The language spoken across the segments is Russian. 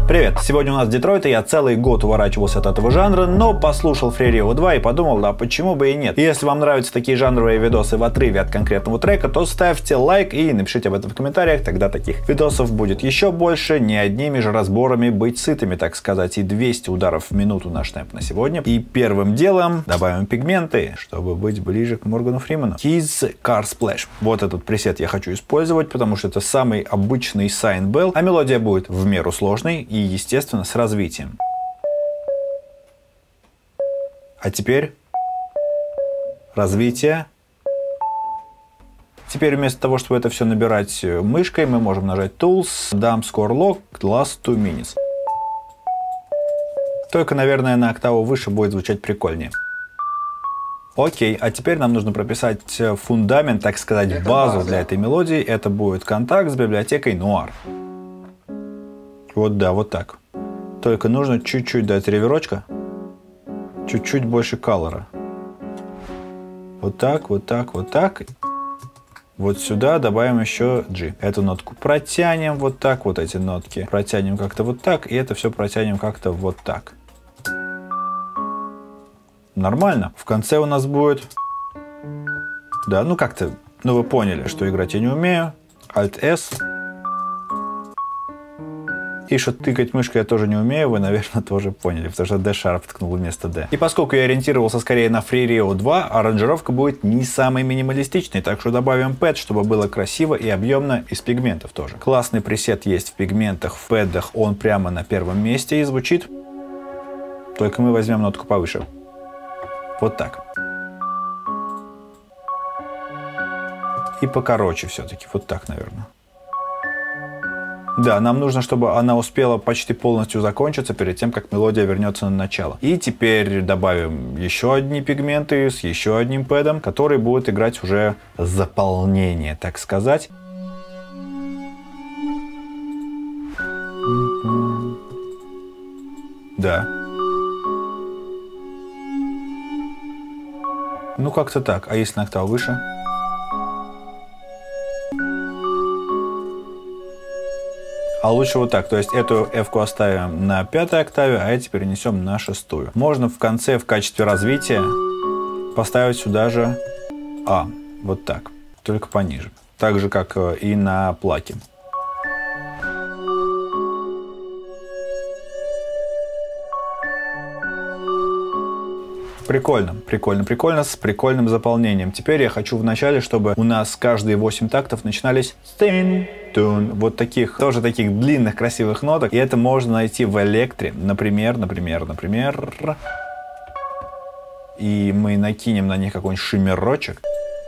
Привет! Сегодня у нас Детройт, и я целый год уворачивался от этого жанра, но послушал FreeRio 2 и подумал, да почему бы и нет. И если вам нравятся такие жанровые видосы в отрыве от конкретного трека, то ставьте лайк и напишите об этом в комментариях, тогда таких видосов будет еще больше, не одними же разборами быть сытыми, так сказать, и 200 ударов в минуту наш темп на сегодня. И первым делом добавим пигменты, чтобы быть ближе к Моргану Фримену. His Car Splash. Вот этот пресет я хочу использовать, потому что это самый обычный Sign Bell, а мелодия будет в меру сложной и, естественно, с развитием. А теперь развитие. Теперь вместо того, чтобы это все набирать мышкой, мы можем нажать Tools, Dump Score Lock, Last 2 Minutes. Только, наверное, на октаву выше будет звучать прикольнее. Окей, а теперь нам нужно прописать фундамент, так сказать, базу для этой мелодии. Это будет контакт с библиотекой Noir. Вот да, вот так. Только нужно чуть-чуть дать реверочка. Чуть-чуть больше колора. Вот так, вот так, вот так. Вот сюда добавим еще G. Эту нотку протянем вот так, вот эти нотки протянем как-то вот так, и это все протянем как-то вот так. Нормально. В конце у нас будет... Да, ну как-то... Ну вы поняли, что играть я не умею. Alt-S. И что тыкать мышкой я тоже не умею, вы, наверное, тоже поняли, потому что D-Sharp ткнул вместо D. И поскольку я ориентировался скорее на FreeRio 2, аранжировка будет не самой минималистичной, так что добавим пэд, чтобы было красиво и объемно, из пигментов тоже. Классный пресет есть в пигментах, в пэдах, он прямо на первом месте и звучит. Только мы возьмем нотку повыше. Вот так. И покороче все-таки, вот так, наверное. Да, нам нужно, чтобы она успела почти полностью закончиться перед тем, как мелодия вернется на начало. И теперь добавим еще одни пигменты с еще одним пэдом, который будет играть уже заполнение, так сказать. Да. Ну как-то так. А если на октаву выше? А лучше вот так, то есть эту F-ку оставим на 5-й октаве, а эти перенесем на 6-ю. Можно в конце в качестве развития поставить сюда же А, вот так, только пониже. Так же, как и на плаке. Прикольно, прикольно, прикольно, с прикольным заполнением. Теперь я хочу вначале, чтобы у нас каждые 8 тактов начинались с вот таких, тоже таких длинных красивых ноток. И это можно найти в электре, например. И мы накинем на них какой-нибудь шиммерочек.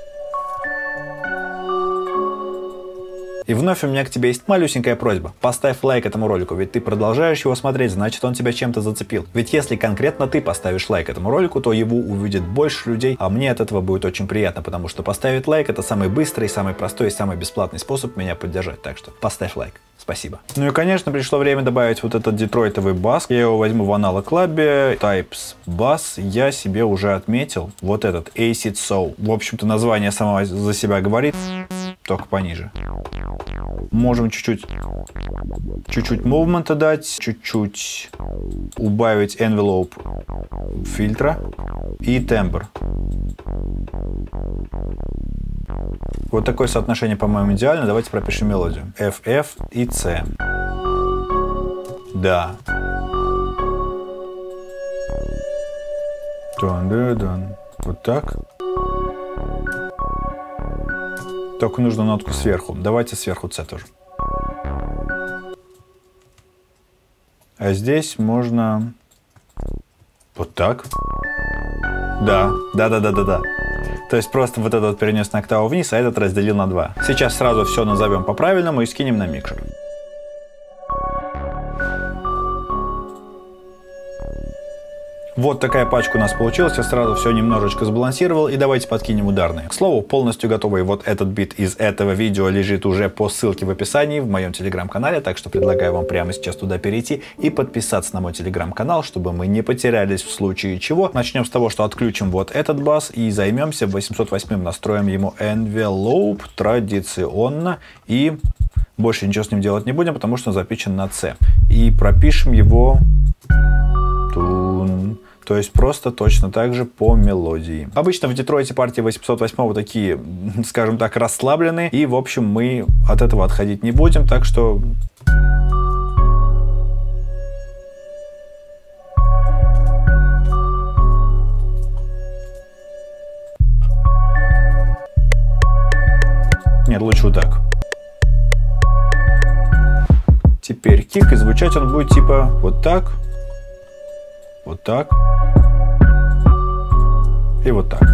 И вновь у меня к тебе есть малюсенькая просьба. Поставь лайк этому ролику, ведь ты продолжаешь его смотреть, значит он тебя чем-то зацепил. Ведь если конкретно ты поставишь лайк этому ролику, то его увидит больше людей, а мне от этого будет очень приятно, потому что поставить лайк — это самый быстрый, самый простой и самый бесплатный способ меня поддержать. Так что поставь лайк. Спасибо. Ну и, конечно, пришло время добавить вот этот детройтовый бас. Я его возьму в аналог клабе. Types бас я себе уже отметил. Вот этот Acid Soul. В общем-то, название само за себя говорит, только пониже. Можем чуть-чуть мувмента дать, чуть-чуть убавить envelope фильтра и тембр. Вот такое соотношение, по-моему, идеально. Давайте пропишем мелодию. F, F и C. Да. Вот так. Только нужно нотку сверху. Давайте сверху C тоже. А здесь можно вот так. Да. То есть просто вот этот перенес на октаву вниз, а этот разделил на 2. Сейчас сразу все назовем по-правильному и скинем на микшер. Вот такая пачка у нас получилась, я сразу все немножечко сбалансировал, и давайте подкинем ударные. К слову, полностью готовый вот этот бит из этого видео лежит уже по ссылке в описании в моем телеграм-канале, так что предлагаю вам прямо сейчас туда перейти и подписаться на мой телеграм-канал, чтобы мы не потерялись в случае чего. Начнем с того, что отключим вот этот бас и займемся 808-м, настроим ему envelope традиционно и... Больше ничего с ним делать не будем, потому что он запичен на C. и пропишем его тун. То есть просто точно так же по мелодии. Обычно в Детройте партии 808 такие, скажем так, расслабленные. И, в общем, мы от этого отходить не будем. Так что... Нет, лучше вот так. Теперь кик, и звучать он будет типа вот так. Вот так. И вот так.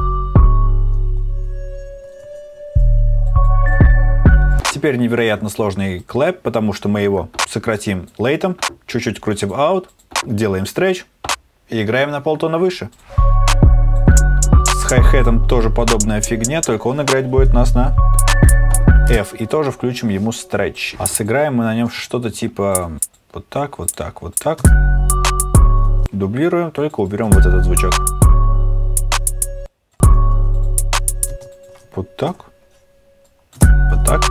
Теперь невероятно сложный клэп, потому что мы его сократим лейтом, чуть-чуть крутим аут, делаем стретч и играем на полтона выше. С хай-хетом тоже подобная фигня, только он играть будет нас на F. И тоже включим ему стретч. А сыграем мы на нем что-то типа вот так, вот так, вот так. Дублируем, только уберем вот этот звучок. Вот так. Вот так.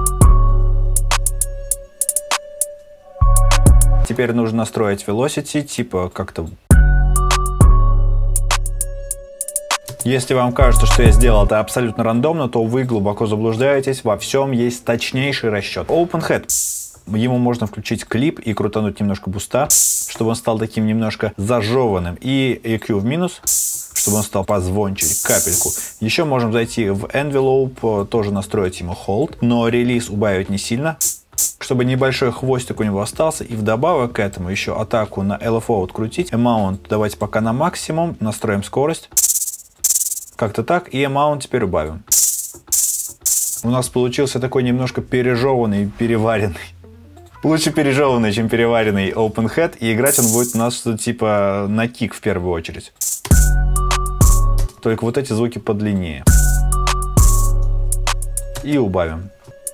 Теперь нужно настроить velocity, типа как-то... Если вам кажется, что я сделал это абсолютно рандомно, то вы глубоко заблуждаетесь. Во всем есть точнейший расчет. Openhead. Ему можно включить клип и крутануть немножко буста, чтобы он стал таким немножко зажеванным. И EQ в минус, чтобы он стал позвонче, капельку. Еще можем зайти в Envelope, тоже настроить ему hold, но релиз убавить не сильно, чтобы небольшой хвостик у него остался. И вдобавок к этому еще атаку на LFO открутить. Amount давайте пока на максимум, настроим скорость. Как-то так. И Amount теперь убавим. У нас получился такой немножко пережеванный, переваренный. Лучше пережеванный, чем переваренный Openhead. И играть он будет у нас что-то типа на кик в первую очередь. Только вот эти звуки подлиннее. И убавим.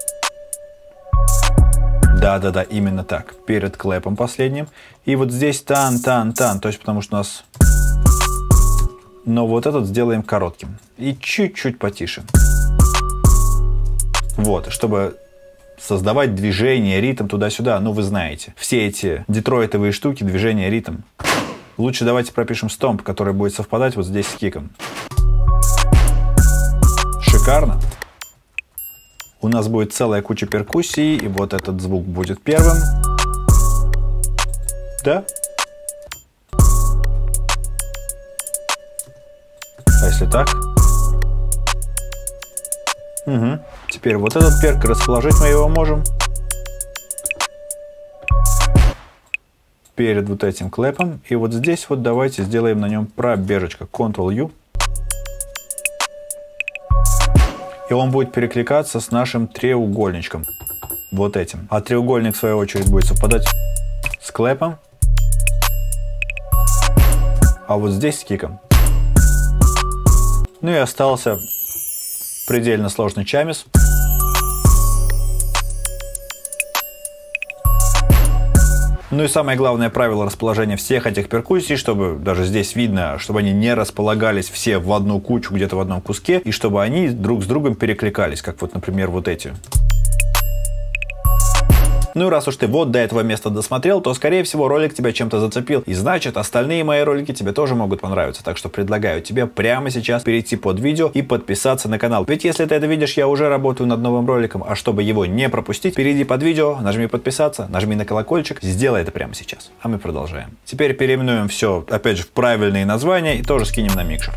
Да-да-да, именно так. Перед клэпом последним. И вот здесь тан-тан-тан. То есть потому что у нас... Но вот этот сделаем коротким. И чуть-чуть потише. Вот, чтобы... создавать движение, ритм туда-сюда. Ну, вы знаете. Все эти детройтовые штуки, движение, ритм. Лучше давайте пропишем стомп, который будет совпадать вот здесь с киком. Шикарно. У нас будет целая куча перкуссий, и вот этот звук будет первым. Да? А если так? Угу. Теперь вот этот перк, расположить мы его можем перед вот этим клэпом. И вот здесь вот давайте сделаем на нем пробежечка. Ctrl-U. И он будет перекликаться с нашим треугольничком. Вот этим. А треугольник, в свою очередь, будет совпадать с клэпом. А вот здесь с киком. Ну и остался предельно сложный чамис. Ну и самое главное правило расположения всех этих перкуссий, чтобы даже здесь видно, чтобы они не располагались все в одну кучу, где-то в одном куске, и чтобы они друг с другом перекликались, как вот, например, вот эти. Ну и раз уж ты вот до этого места досмотрел, то, скорее всего, ролик тебя чем-то зацепил. И значит, остальные мои ролики тебе тоже могут понравиться. Так что предлагаю тебе прямо сейчас перейти под видео и подписаться на канал. Ведь если ты это видишь, я уже работаю над новым роликом. А чтобы его не пропустить, перейди под видео, нажми подписаться, нажми на колокольчик. Сделай это прямо сейчас. А мы продолжаем. Теперь переименуем все, опять же, в правильные названия и тоже скинем на микшер.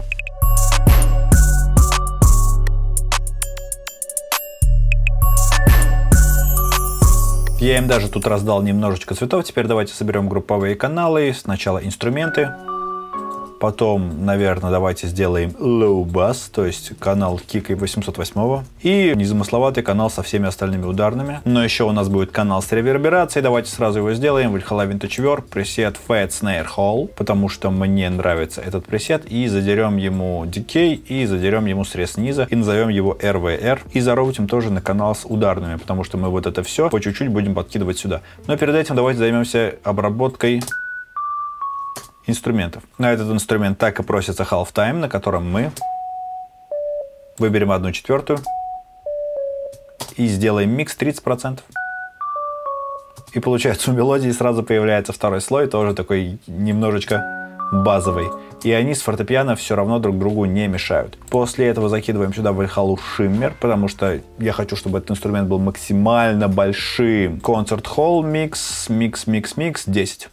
Я им даже тут раздал немножечко цветов. Теперь давайте соберем групповые каналы. Сначала инструменты. Потом, наверное, давайте сделаем low bass, то есть канал кика 808. И незамысловатый канал со всеми остальными ударными. Но еще у нас будет канал с реверберацией. Давайте сразу его сделаем. Valhalla Vintage Work, пресет Fat Snare Hall, потому что мне нравится этот пресет. И задерем ему decay, и задерем ему срез низа. И назовем его RVR. И зароутим тоже на канал с ударными, потому что мы вот это все по чуть-чуть будем подкидывать сюда. Но перед этим давайте займемся обработкой инструментов. На этот инструмент так и просится Halftime, на котором мы выберем 1/4 и сделаем микс 30%. И получается, у мелодии сразу появляется второй слой, тоже такой немножечко базовый. И они с фортепиано все равно друг другу не мешают. После этого закидываем сюда Valhalla Shimmer, потому что я хочу, чтобы этот инструмент был максимально большим. Concert Hall Mix 10.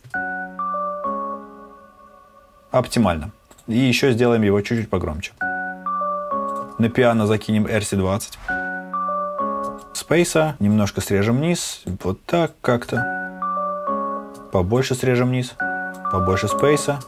Оптимально. И еще сделаем его чуть-чуть погромче. На пиано закинем RC20. Спейса немножко срежем вниз. Вот так как-то. Побольше срежем вниз. Побольше спейса.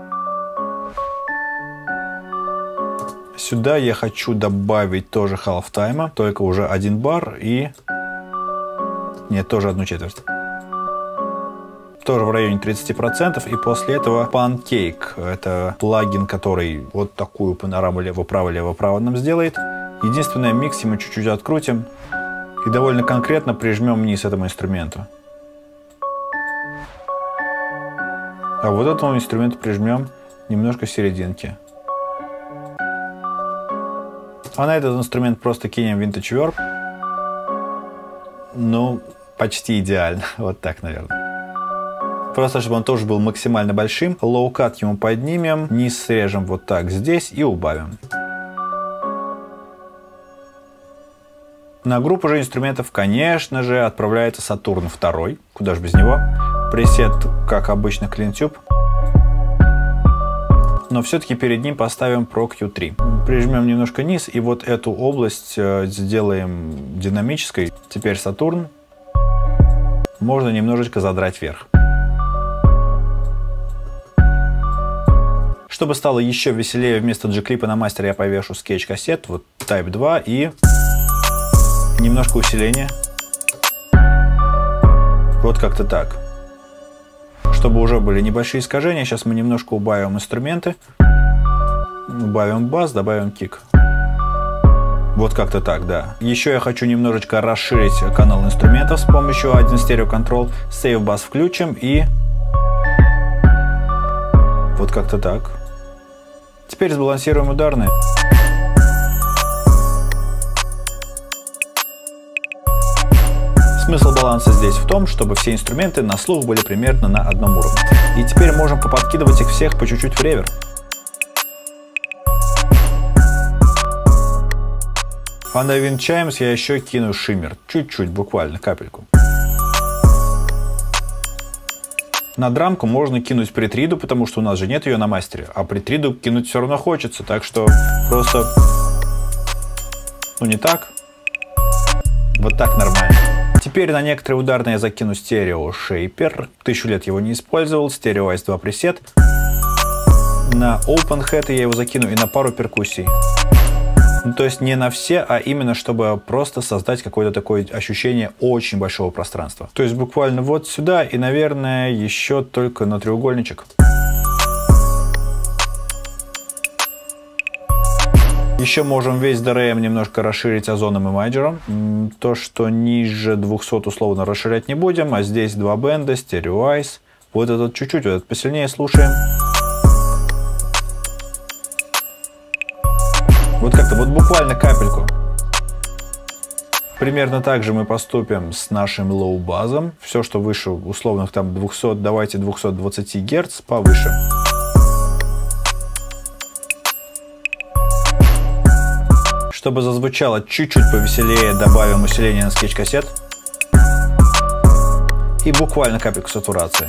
Сюда я хочу добавить тоже halftime, только уже 1 бар и... Нет, тоже 1/4. Тоже в районе 30%. И после этого Pancake. Это плагин, который вот такую панораму лево-право нам сделает. Единственное, микс мы чуть-чуть открутим и довольно конкретно прижмем вниз этому инструменту. А вот этому инструменту прижмем немножко в серединке. А на этот инструмент просто кинем Vintage Verb. Ну, почти идеально. Вот так, наверное. Просто, чтобы он тоже был максимально большим. Low-cut ему поднимем, низ срежем вот так здесь и убавим. На группу же инструментов, конечно же, отправляется Saturn 2. Куда же без него? Пресет, как обычно, CleanTube. Но все-таки перед ним поставим Pro Q3. Прижмем немножко низ и вот эту область сделаем динамической. Теперь Saturn можно немножечко задрать вверх. Чтобы стало еще веселее, вместо G-клипа на мастере я повешу скетч-кассет, вот Type 2 и немножко усиления. Вот как-то так. Чтобы уже были небольшие искажения, сейчас мы немножко убавим инструменты. Убавим бас, добавим кик. Вот как-то так, да. Еще я хочу немножечко расширить канал инструментов с помощью 1 Stereo Control. Save Bass включим и... Вот как-то так. Теперь сбалансируем ударные. Смысл баланса здесь в том, чтобы все инструменты на слух были примерно на одном уровне. И теперь можем поподкидывать их всех по чуть-чуть в ревер. А на Wind Chimes я еще кину шиммер. Чуть-чуть, буквально капельку. На драмку можно кинуть притриду, потому что у нас же нет ее на мастере. А притриду кинуть все равно хочется, так что просто... Ну не так. Вот так нормально. Теперь на некоторые ударные я закину стерео шейпер. 1000 лет его не использовал. Стерео Ice 2 пресет. На Open Hat я его закину и на пару перкуссий. Ну, то есть не на все, а именно чтобы просто создать какое-то такое ощущение очень большого пространства. То есть буквально вот сюда и, наверное, еще только на треугольничек. Еще можем весь DRM немножко расширить озоном и майджером. То, что ниже 200 условно расширять не будем, а здесь 2 бенда, стерео Ice. Вот этот чуть-чуть, вот этот посильнее слушаем. Вот как-то, вот буквально капельку. Примерно так же мы поступим с нашим лоу-базом. Все, что выше условных там 200, давайте 220 Гц повыше. Чтобы зазвучало чуть-чуть повеселее, добавим усиление на скетч-кассет. И буквально капельку сатурации.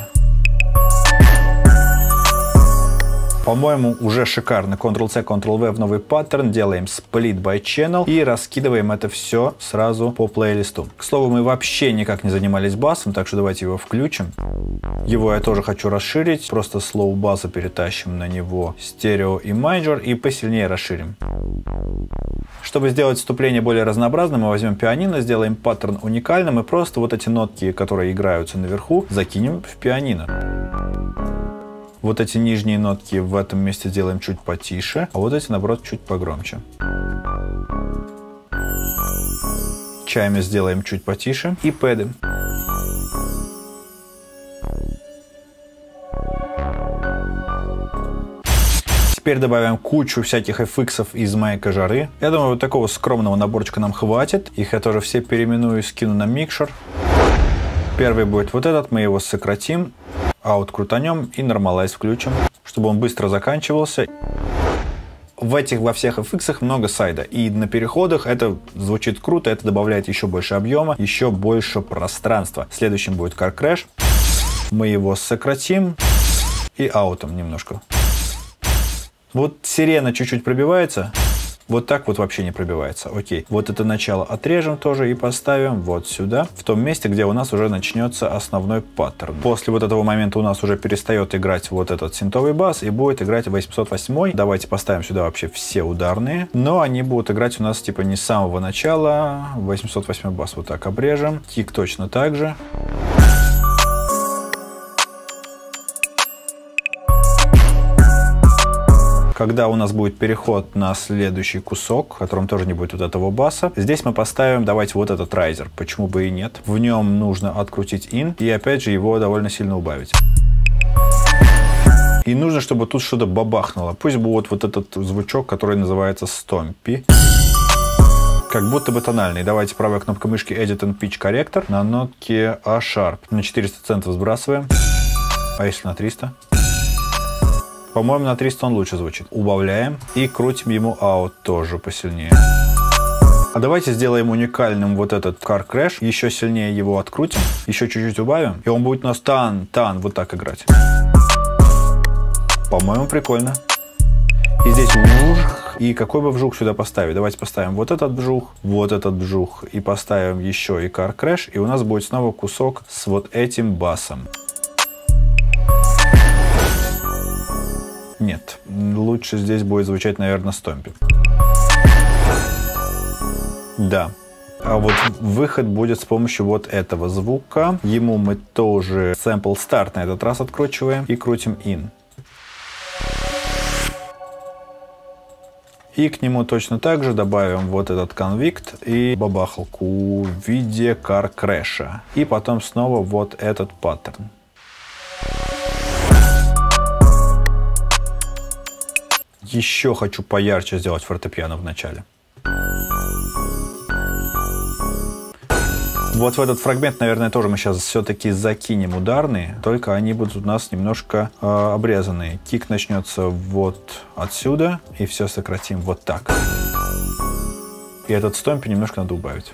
По-моему, уже шикарно. Ctrl-C, Ctrl-V в новый паттерн. Делаем Split by Channel и раскидываем это все сразу по плейлисту. К слову, мы вообще никак не занимались басом, так что давайте его включим. Его я тоже хочу расширить. Просто с лоу баса перетащим на него стерео и майджор и посильнее расширим. Чтобы сделать вступление более разнообразным, мы возьмем пианино, сделаем паттерн уникальным и просто вот эти нотки, которые играются наверху, закинем в пианино. Вот эти нижние нотки в этом месте делаем чуть потише, а вот эти, наоборот, чуть погромче. Чайми сделаем чуть потише и пэды. Теперь добавим кучу всяких FX из майка жары. Я думаю, вот такого скромного наборчика нам хватит. Их я тоже все переименую и скину на микшер. Первый будет вот этот, мы его сократим, out крутанем и нормалайз включим, чтобы он быстро заканчивался. Во всех FX много сайда, и на переходах это звучит круто, это добавляет еще больше объема, еще больше пространства. Следующим будет Car Crash, мы его сократим и аутом немножко. Вот сирена чуть-чуть пробивается. Вот так вот вообще не пробивается. Окей. Вот это начало отрежем тоже и поставим вот сюда, в том месте, где у нас уже начнется основной паттерн. После вот этого момента у нас уже перестает играть вот этот синтовый бас и будет играть 808. Давайте поставим сюда вообще все ударные, но они будут играть у нас типа не с самого начала. 808 бас вот так обрежем. Кик точно так же. Когда у нас будет переход на следующий кусок, в котором тоже не будет вот этого баса, здесь мы поставим, давайте, вот этот райзер. Почему бы и нет? В нем нужно открутить in и опять же его довольно сильно убавить. И нужно, чтобы тут что-то бабахнуло. Пусть будет вот этот звучок, который называется Stompy. Как будто бы тональный. Давайте правая кнопка мышки Edit and Pitch корректор на нотке A Sharp. На 400 центов сбрасываем. А если на 300? По-моему, на 300 он лучше звучит. Убавляем и крутим ему out тоже посильнее. А давайте сделаем уникальным вот этот Car Crash. Еще сильнее его открутим. Еще чуть-чуть убавим. И он будет у нас тан вот так играть. По-моему, прикольно. И здесь вжух. И какой бы вжух сюда поставить? Давайте поставим вот этот вжух. И поставим еще и Car Crash. И у нас будет снова кусок с вот этим басом. Нет, лучше здесь будет звучать, наверное, Stompy. Да. А вот выход будет с помощью вот этого звука. Ему мы тоже sample start на этот раз откручиваем и крутим in. И к нему точно так же добавим вот этот конвикт и бабахалку в виде Car Crash. И потом снова вот этот паттерн. Еще хочу поярче сделать фортепиано в начале. Вот в этот фрагмент, наверное, тоже мы сейчас все-таки закинем ударные, только они будут у нас немножко обрезанные. Кик начнется вот отсюда, и все сократим вот так. И этот Stompy немножко надо убавить.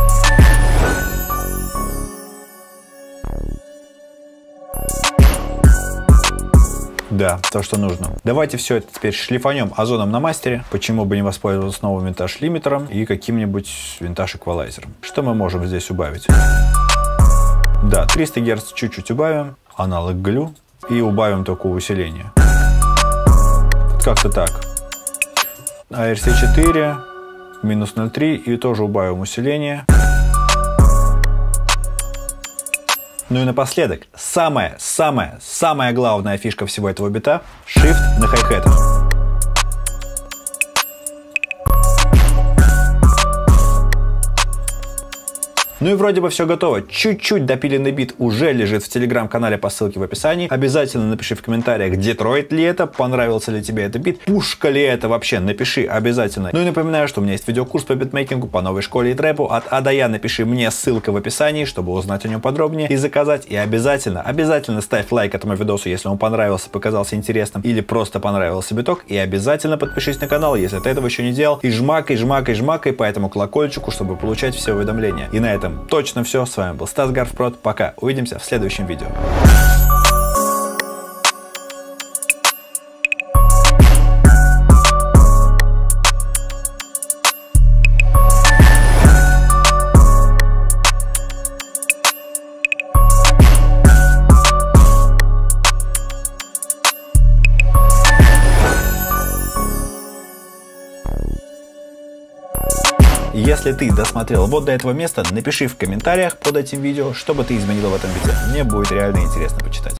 Да, то, что нужно. Давайте все это теперь шлифанем озоном на мастере. почему бы не воспользоваться новым винтаж-лимитером и каким-нибудь винтаж-эквалайзером. Что мы можем здесь убавить? Да, 300 Гц чуть-чуть убавим, аналог глю, и убавим только усиление. Как-то так. ARC4, минус 0,3, и тоже убавим усиление. Ну и напоследок, самая главная фишка всего этого бита — shift на хай-хетах. Ну и вроде бы все готово. Чуть-чуть допиленный бит уже лежит в телеграм-канале по ссылке в описании. Обязательно напиши в комментариях, Детройт ли это, понравился ли тебе этот бит, пушка ли это вообще, напиши обязательно. Ну и напоминаю, что у меня есть видеокурс по битмейкингу, по новой школе и трэпу от А до Я. Напиши мне, ссылка в описании, чтобы узнать о нем подробнее и заказать. И обязательно ставь лайк этому видосу, если он понравился, показался интересным или просто понравился биток. И обязательно подпишись на канал, если ты этого еще не делал. И жмакай по этому колокольчику, чтобы получать все уведомления. И на этом точно все. С вами был Стас Гарфпрод. Пока. Увидимся в следующем видео. Если ты досмотрел вот до этого места, напиши в комментариях под этим видео, что бы ты изменил в этом бите. Мне будет реально интересно почитать.